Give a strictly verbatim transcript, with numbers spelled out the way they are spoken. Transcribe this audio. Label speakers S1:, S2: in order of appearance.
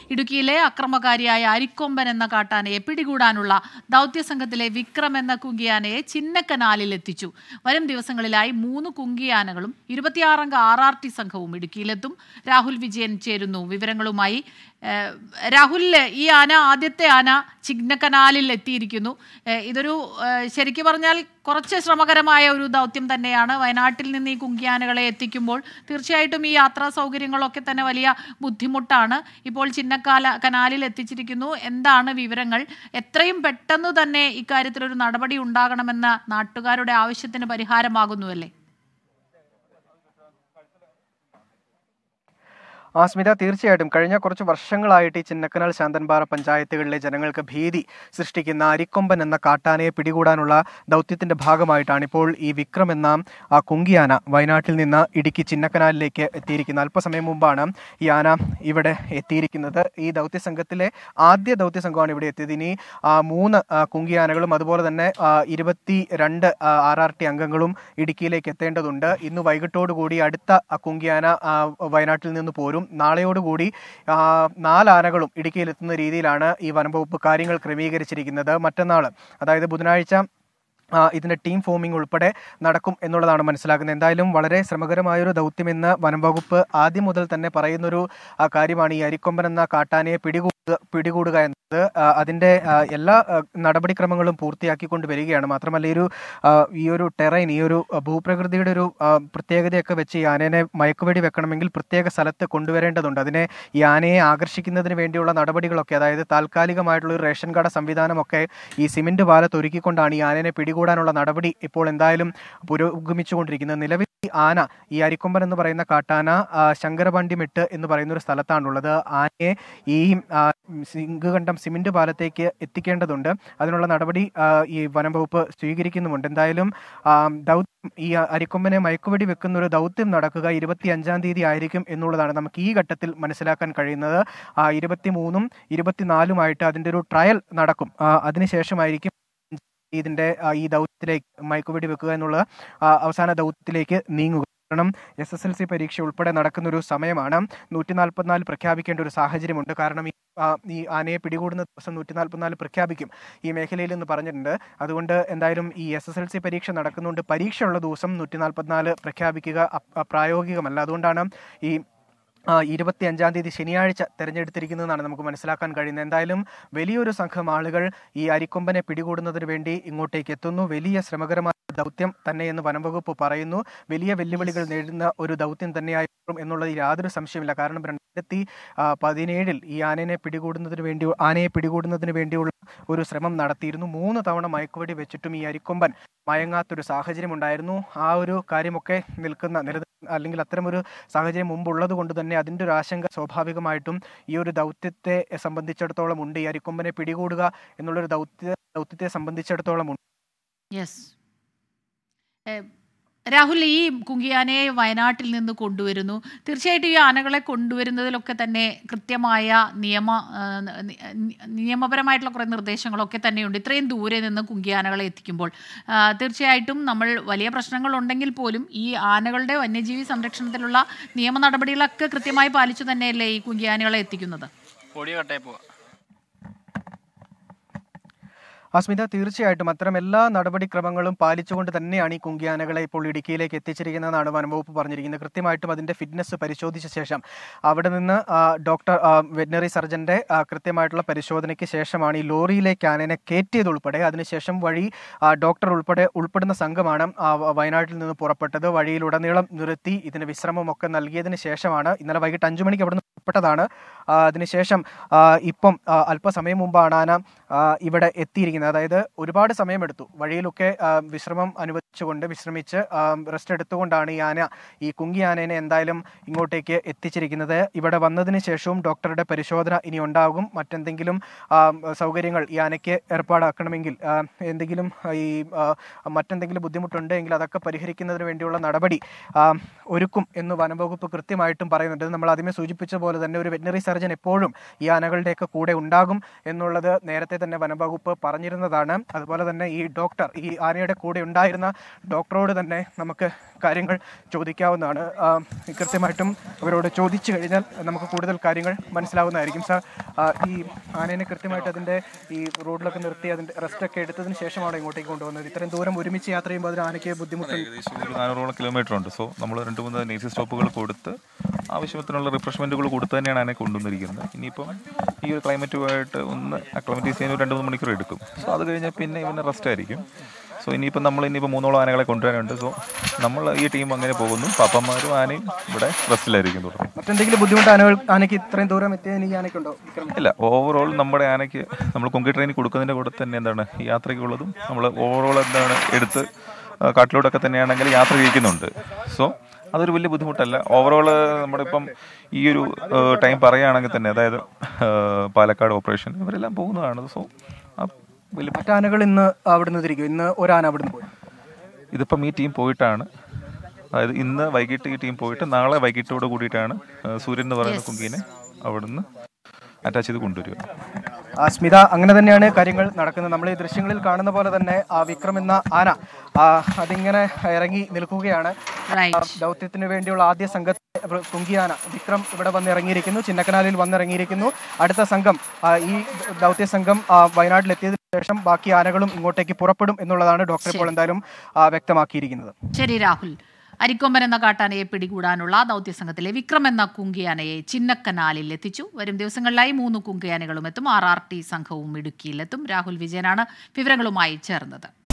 S1: ഇടുക്കിയിലെ അക്രമകാരിയായ അരിക്കൊമ്പൻ എന്ന കാട്ടാനയെ പിടികൂടാനുള്ള ദൗത്യസംഘത്തിലെ വിക്രം എന്ന കുങ്കിയാനയെ ചിന്നക്കനാലിൽ എത്തിച്ചു. വരും ദിവസങ്ങളിലായി മൂന്ന് കുങ്കിയാനകളും ഇരുപത്തിയാറംഗ ആർ ആർ ടി സംഘവും ഇടുക്കിയിലെത്തും. രാഹുൽ വിജയൻ ചേരുന്നു വിവരങ്ങളുമായി. രാഹുൽ, ഈ ആന ആദ്യത്തെ ആന ചിന്നക്കനാലിൽ എത്തിയിരിക്കുന്നു. ഇതൊരു ശരിക്കും പറഞ്ഞാൽ കുറച്ച് ശ്രമകരമായ ഒരു ദൗത്യം തന്നെയാണ്. വയനാട്ടിൽ നിന്ന് ഈ കുങ്കിയാനകളെ എത്തിക്കുമ്പോൾ തീർച്ചയായിട്ടും ഈ യാത്രാ സൗകര്യങ്ങളൊക്കെ തന്നെ വലിയ ബുദ്ധിമുട്ടാണ്. ഇപ്പോൾ ചിന്നക്കാല കനാലിൽ എത്തിച്ചിരിക്കുന്നു. എന്താണ് വിവരങ്ങൾ? എത്രയും പെട്ടെന്ന് തന്നെ ഇക്കാര്യത്തിലൊരു നടപടി ഉണ്ടാകണമെന്ന നാട്ടുകാരുടെ ആവശ്യത്തിന് പരിഹാരമാകുന്നുവല്ലേ?
S2: ആ സ്മിത, തീർച്ചയായിട്ടും കഴിഞ്ഞ കുറച്ച് വർഷങ്ങളായിട്ട് ഈ ചിന്നക്കനാൽ ശാന്തൻപാറ പഞ്ചായത്തുകളിലെ ജനങ്ങൾക്ക് ഭീതി സൃഷ്ടിക്കുന്ന അരിക്കൊമ്പൻ എന്ന കാട്ടാനയെ പിടികൂടാനുള്ള ദൗത്യത്തിന്റെ ഭാഗമായിട്ടാണ് ഇപ്പോൾ ഈ വിക്രം എന്ന ആ കുങ്കിയാന വയനാട്ടിൽ നിന്ന് ഇടുക്കി ചിന്നക്കനാലിലേക്ക് എത്തിയിരിക്കുന്നത്. അല്പസമയം മുമ്പാണ് ഈ ആന ഇവിടെ എത്തിയിരിക്കുന്നത്. ഈ ദൗത്യ സംഘത്തിലെ ആദ്യ ദൗത്യ സംഘമാണ് ഇവിടെ എത്തിയത്. ഇനി മൂന്ന് കുങ്കിയാനകളും അതുപോലെ തന്നെ ഇരുപത്തി രണ്ട് ആർ ആർ ടി അംഗങ്ങളും ഇടുക്കിയിലേക്ക് എത്തേണ്ടതുണ്ട്. ഇന്ന് വൈകിട്ടോടുകൂടി അടുത്ത കുങ്കിയാന വയനാട്ടിൽ നിന്ന് പോരും. നാളെയോടുകൂടി നാലാനകളും ഇടുക്കിയിലെത്തുന്ന രീതിയിലാണ് ഈ വനംവകുപ്പ് കാര്യങ്ങൾ ക്രമീകരിച്ചിരിക്കുന്നത്. മറ്റന്നാൾ, അതായത് ബുധനാഴ്ച, ഇതിൻ്റെ ടീം ഫോമിംഗ് ഉൾപ്പെടെ നടക്കും എന്നുള്ളതാണ് മനസ്സിലാക്കുന്നത്. എന്തായാലും വളരെ ശ്രമകരമായൊരു ദൗത്യമെന്ന് വനംവകുപ്പ് ആദ്യം മുതൽ തന്നെ പറയുന്നൊരു കാര്യമാണ് ഈ അരിക്കൊമ്പൻ എന്ന കാട്ടാനയെ പിടികൂടുക പിടികൂടുക എന്നത്. അതിൻ്റെ എല്ലാ നടപടിക്രമങ്ങളും പൂർത്തിയാക്കിക്കൊണ്ട് വരികയാണ്. മാത്രമല്ല, ഈ ഒരു ഈ ഒരു ടെറൈൻ, ഈ ഒരു ഭൂപ്രകൃതിയുടെ ഒരു പ്രത്യേകതയൊക്കെ വെച്ച് ഈ ആനയെ മയക്കുവെടി വെക്കണമെങ്കിൽ പ്രത്യേക സ്ഥലത്ത് കൊണ്ടുവരേണ്ടതുണ്ട്. അതിനെ ഈ ആനയെ ആകർഷിക്കുന്നതിന് വേണ്ടിയുള്ള നടപടികളൊക്കെ, അതായത് താൽക്കാലികമായിട്ടുള്ള ഒരു റേഷൻ കട സംവിധാനമൊക്കെ ഈ സിമെന്റ് പാലത്ത് ഒരുക്കിക്കൊണ്ടാണ് ഈ ആനയെ പിടികൂടാനുള്ള നടപടി ഇപ്പോൾ എന്തായാലും പുരോഗമിച്ചുകൊണ്ടിരിക്കുന്നത്. നിലവിൽ ഈ ആന, ഈ അരിക്കൊമ്പൻ എന്ന് പറയുന്ന കാട്ടാന ശങ്കരപാണ്ഡിമെട്ട് എന്ന് പറയുന്ന ഒരു സ്ഥലത്താണുള്ളത്. ആനയെ ഈ സിംഗുകണ്ഠം സിമെന്റ് പാലത്തേക്ക് എത്തിക്കേണ്ടതുണ്ട്. അതിനുള്ള നടപടി ഈ വനംവകുപ്പ് സ്വീകരിക്കുന്നുമുണ്ട്. എന്തായാലും ദൗത്യം, ഈ അരിക്കൊമ്പനെ മയക്കുവെടി വെക്കുന്ന ഒരു ദൗത്യം നടക്കുക ഇരുപത്തി അഞ്ചാം തീയതി ആയിരിക്കും എന്നുള്ളതാണ് നമുക്ക് ഈ ഘട്ടത്തിൽ മനസ്സിലാക്കാൻ കഴിയുന്നത്. ഇരുപത്തി മൂന്നും ഇരുപത്തിനാലുമായിട്ട് അതിൻ്റെ ഒരു ട്രയൽ നടക്കും. അതിനുശേഷമായിരിക്കും ഇതിൻ്റെ ഈ ദൗത്യത്തിലേക്ക്, മയക്കുവെടി വെക്കുക എന്നുള്ള അവസാന ദൗത്യത്തിലേക്ക് നീങ്ങുക. കാരണം എസ് എസ് എൽ സി പരീക്ഷ ഉൾപ്പെടെ നടക്കുന്ന ഒരു സമയമാണ്. നൂറ്റി നാൽപ്പത്തിനാല് പ്രഖ്യാപിക്കേണ്ട ഒരു സാഹചര്യമുണ്ട്. കാരണം ഈ ആനയെ പിടികൂടുന്ന ദിവസം നൂറ്റി നാൽപ്പത്തിനാല് പ്രഖ്യാപിക്കും ഈ മേഖലയിൽ എന്ന് പറഞ്ഞിട്ടുണ്ട്. അതുകൊണ്ട് എന്തായാലും ഈ എസ് എസ് എൽ സി പരീക്ഷ നടക്കുന്നുണ്ട്. പരീക്ഷ ഉള്ള ദിവസം നൂറ്റി നാൽപ്പത്തിനാല് പ്രഖ്യാപിക്കുക പ്രായോഗികമല്ല. അതുകൊണ്ടാണ് ഈ ഇരുപത്തി അഞ്ചാം തീയതി ശനിയാഴ്ച തിരഞ്ഞെടുത്തിരിക്കുന്നതെന്നാണ് നമുക്ക് മനസ്സിലാക്കാൻ കഴിയുന്നത്. എന്തായാലും വലിയൊരു സംഘം ആളുകൾ ഈ അരിക്കൊമ്പനെ പിടികൂടുന്നതിന് വേണ്ടി ഇങ്ങോട്ടേക്ക് എത്തുന്നു. വലിയ ശ്രമകരമായ ദൗത്യം തന്നെയെന്ന് വനംവകുപ്പ് പറയുന്നു. വലിയ വെല്ലുവിളികൾ നേരിടുന്ന ഒരു ദൗത്യം തന്നെയായിരിക്കും എന്നുള്ളതിൽ യാതൊരു സംശയമില്ല. കാരണം രണ്ടായിരത്തി പതിനേഴിൽ ഈ ആനയെ പിടികൂടുന്നതിന് വേണ്ടി ആനയെ പിടികൂടുന്നതിന് വേണ്ടിയുള്ള ഒരു ശ്രമം നടത്തിയിരുന്നു. മൂന്ന് തവണ മയക്കുവെടി വെച്ചിട്ടും ഈ അരിക്കൊമ്പൻ മയങ്ങാത്തൊരു സാഹചര്യം ഉണ്ടായിരുന്നു. ആ ഒരു കാര്യമൊക്കെ നിൽക്കുന്ന നില അല്ലെങ്കിൽ അത്തരമൊരു സാഹചര്യം മുമ്പുള്ളത് കൊണ്ട് തന്നെ അതിൻ്റെ ഒരു ആശങ്ക സ്വാഭാവികമായിട്ടും ഈ ഒരു ദൗത്യത്തെ സംബന്ധിച്ചിടത്തോളം ഉണ്ട്. ഈ അരിക്കൊമ്പനെ പിടികൂടുക എന്നുള്ളൊരു ദൗത്യ ദൗത്യത്തെ സംബന്ധിച്ചിടത്തോളം ഉണ്ട്.
S1: യെസ് രാഹുൽ, ഈ കുങ്കിയാനയെ വയനാട്ടിൽ നിന്ന് കൊണ്ടുവരുന്നു. തീർച്ചയായിട്ടും ഈ ആനകളെ കൊണ്ടുവരുന്നതിലൊക്കെ തന്നെ കൃത്യമായ നിയമ നിയമപരമായിട്ടുള്ള കുറേ നിർദ്ദേശങ്ങളൊക്കെ തന്നെയുണ്ട്. ഇത്രയും ദൂരെ നിന്ന് കുങ്കിയാനകളെ എത്തിക്കുമ്പോൾ തീർച്ചയായിട്ടും നമ്മൾ വലിയ പ്രശ്നങ്ങളുണ്ടെങ്കിൽ പോലും ഈ ആനകളുടെ വന്യജീവി സംരക്ഷണത്തിലുള്ള നിയമ നടപടികളൊക്കെ കൃത്യമായി പാലിച്ചു തന്നെയല്ലേ ഈ കുങ്കിയാനകളെ എത്തിക്കുന്നത്?
S2: അസ്മിത, തീർച്ചയായിട്ടും അത്തരം എല്ലാ നടപടിക്രമങ്ങളും പാലിച്ചുകൊണ്ട് തന്നെയാണ് ഈ കുങ്കിയാനകളെ ഇപ്പോൾ ഇടുക്കിയിലേക്ക് എത്തിച്ചിരിക്കുന്നതെന്നാണ് വനംവകുപ്പ് പറഞ്ഞിരിക്കുന്നത്. കൃത്യമായിട്ടും അതിൻ്റെ ഫിറ്റ്നസ് പരിശോധിച്ച ശേഷം അവിടെ നിന്ന് ഡോക്ടർ വെറ്റിനറി സർജൻ്റെ കൃത്യമായിട്ടുള്ള പരിശോധനയ്ക്ക് ശേഷമാണ് ഈ ലോറിയിലേക്ക് ആനയെ കയറ്റിയതുൾപ്പെടെ അതിനുശേഷം വഴി ഡോക്ടർ ഉൾപ്പെടെ ഉൾപ്പെടുന്ന സംഘമാണ് വയനാട്ടിൽ നിന്ന് പുറപ്പെട്ടത്. വഴിയിലുടനീളം നിർത്തി ഇതിന് വിശ്രമമൊക്കെ നൽകിയതിന് ശേഷമാണ് ഇന്നലെ വൈകിട്ട് അഞ്ചു മണിക്ക് അവിടെ നിന്ന് പുറപ്പെട്ടതാണ്. അതിനുശേഷം ഇപ്പം അല്പസമയം മുമ്പാണ് ആന ഇവിടെ എത്തിയിരിക്കുന്നത്. അതായത് ഒരുപാട് സമയമെടുത്തു. വഴിയിലൊക്കെ വിശ്രമം അനുവദിച്ചുകൊണ്ട് വിശ്രമിച്ച് റെസ്റ്റ് എടുത്തുകൊണ്ടാണ് ഈ ആന, ഈ കുങ്കി ആനേനെ എന്തായാലും ഇങ്ങോട്ടേക്ക് എത്തിച്ചിരിക്കുന്നത്. ഇവിടെ വന്നതിന് ശേഷവും ഡോക്ടറുടെ പരിശോധന ഇനി ഉണ്ടാകും. മറ്റെന്തെങ്കിലും സൗകര്യങ്ങൾ ഈ ആനയ്ക്ക് ഏർപ്പാടാക്കണമെങ്കിൽ, എന്തെങ്കിലും ഈ മറ്റെന്തെങ്കിലും ബുദ്ധിമുട്ടുണ്ടെങ്കിൽ അതൊക്കെ പരിഹരിക്കുന്നതിന് വേണ്ടിയുള്ള നടപടി ഒരുക്കും എന്ന് വനംവകുപ്പ് കൃത്യമായിട്ടും പറയുന്നുണ്ട്. നമ്മൾ ആദ്യമേ സൂചിപ്പിച്ച പോലെ അതുപോലെ തന്നെ ഒരു വെറ്റിനറി സർജൻ എപ്പോഴും ഈ ആനകളുടെയൊക്കെ കൂടെ ഉണ്ടാകും എന്നുള്ളത് നേരത്തെ തന്നെ വനംവകുപ്പ് പറഞ്ഞിരുന്നതാണ്. അതുപോലെ തന്നെ ഈ ഡോക്ടർ ഈ ആനയുടെ കൂടെ ഉണ്ടായിരുന്ന ഡോക്ടറോട് തന്നെ നമുക്ക് കാര്യങ്ങൾ ചോദിക്കാവുന്നതാണ്. കൃത്യമായിട്ടും അവരോട് ചോദിച്ചു കഴിഞ്ഞാൽ നമുക്ക് കൂടുതൽ കാര്യങ്ങൾ മനസ്സിലാവുന്നതായിരിക്കും. സാർ, ഈ ആനയെ കൃത്യമായിട്ട് അതിൻ്റെ ഈ റോഡിലൊക്കെ നിർത്തി അതിൻ്റെ റെസ്റ്റൊക്കെ എടുത്തതിന് ശേഷമാണ് ഇങ്ങോട്ടേക്ക് കൊണ്ടുവന്നത്. ഇത്രയും ദൂരം ഒരുമിച്ച് യാത്ര ചെയ്യുമ്പോൾ അതിന് ആനയ്ക്ക് ബുദ്ധിമുട്ട്
S3: ഏകദേശം ഒരു നാനൂറോളം കിലോമീറ്റർ ഉണ്ട്. സോ നമ്മൾ രണ്ട് മൂന്ന് നേഴ്സിംഗ് സ്റ്റോപ്പുകൾ കൊടുത്ത് ആവശ്യത്തിനുള്ള റിഫ്രഷ്മെൻറ്റുകൾ കൊടുത്ത് തന്നെയാണ് ആനയെ കൊണ്ടുവന്നിരിക്കുന്നത്. ഇനിയിപ്പം ഈ ഒരു ക്ലൈമറ്റുമായിട്ട് ഒന്ന് അക്ലമറ്റൈസ് ചെയ്യാൻ ഒരു രണ്ട് മൂന്ന് മണിക്കൂർ എടുക്കും. സോ അത് കഴിഞ്ഞാൽ പിന്നെ ഇവന് റെസ്റ്റ് ആയിരിക്കും. സോ ഇനിയിപ്പം നമ്മൾ ഇനിയിപ്പോൾ മൂന്നോളം ആനകളെ കൊണ്ടുവരാനുണ്ട്. സോ നമ്മൾ ഈ ടീം അങ്ങനെ പോകുന്നു. പാപ്പന്മാരും ആനയും ഇവിടെ റെസ്റ്റിലായിരിക്കും തുടങ്ങും.
S2: മറ്റെന്തെങ്കിലും ബുദ്ധിമുട്ട് ആനകൾ ആനയ്ക്ക് ഇത്രയും ദൂരം എത്തിയാൽ എനിക്ക് ആനയ്ക്കുണ്ടോ?
S3: ഇല്ല, ഓവറോൾ നമ്മുടെ ആനയ്ക്ക് നമ്മൾ കൊങ്കി ട്രെയിനിൽ കൊടുക്കുന്നതിൻ്റെ കൂടെ തന്നെ എന്താണ് ഈ യാത്രയ്ക്കുള്ളതും നമ്മൾ ഓവറോൾ എന്താണ് എടുത്ത് കാട്ടിലൂടെയൊക്കെ തന്നെയാണെങ്കിൽ യാത്ര ചെയ്യിക്കുന്നുണ്ട്. സോ അതൊരു വലിയ ബുദ്ധിമുട്ടല്ല. ഓവറോൾ നമ്മളിപ്പം ഈ ഒരു ടൈം പറയുകയാണെങ്കിൽ തന്നെ, അതായത് പാലക്കാട് ഓപ്പറേഷൻ ഇവരെല്ലാം പോകുന്നതാണ്. സോ വലിയ
S2: മറ്റാനകൾ ഇന്ന് അവിടുന്ന് തിരിക്കും. ഇന്ന് ഒരാന അവിടുന്ന് പോയി.
S3: ഇതിപ്പം ഈ ടീം പോയിട്ടാണ്, അതായത് ഇന്ന് വൈകിട്ട് ഈ ടീം പോയിട്ട് നാളെ വൈകിട്ടോട് കൂടിയിട്ടാണ് സൂര്യൻ എന്ന് പറയുന്ന കുങ്കിനെ അവിടുന്ന് അറ്റാച്ച് ചെയ്ത് കൊണ്ടുവരിക.
S2: സ്മിത, അങ്ങനെ തന്നെയാണ് കാര്യങ്ങൾ നടക്കുന്നത്. നമ്മൾ ഈ ദൃശ്യങ്ങളിൽ കാണുന്ന പോലെ തന്നെ ആ വിക്രം എന്ന ആന അതിങ്ങനെ ഇറങ്ങി നിൽക്കുകയാണ്. ദൗത്യത്തിന് വേണ്ടിയുള്ള ആദ്യ സംഘത്തെ കുങ്കിയാന വിക്രം ഇവിടെ വന്നിറങ്ങിയിരിക്കുന്നു, ചിന്നക്കനാലിൽ വന്നിറങ്ങിയിരിക്കുന്നു. അടുത്ത സംഘം ഈ ദൗത്യ സംഘം വയനാട്ടിലെത്തിയതിനു ശേഷം ബാക്കി ആനകളും ഇങ്ങോട്ടേക്ക് പുറപ്പെടും എന്നുള്ളതാണ് ഡോക്ടർ ഇപ്പോൾ എന്തായാലും വ്യക്തമാക്കിയിരിക്കുന്നത്.
S1: ശരി രാഹുൽ. അരിക്കൊമ്പൻ എന്ന കാട്ടാനയെ പിടികൂടാനുള്ള ദൗത്യസംഘത്തിലെ വിക്രം എന്ന കുങ്കിയാനയെ ചിന്നക്കനാലിൽ എത്തിച്ചു. വരും ദിവസങ്ങളിലായി മൂന്ന് കുങ്കിയാനകളും എത്തും. ആർ ആർ ടി സംഘവും ഇടുക്കിയിലെത്തും. രാഹുൽ വിജയനാണ് വിവരങ്ങളുമായി ചേർന്നത്.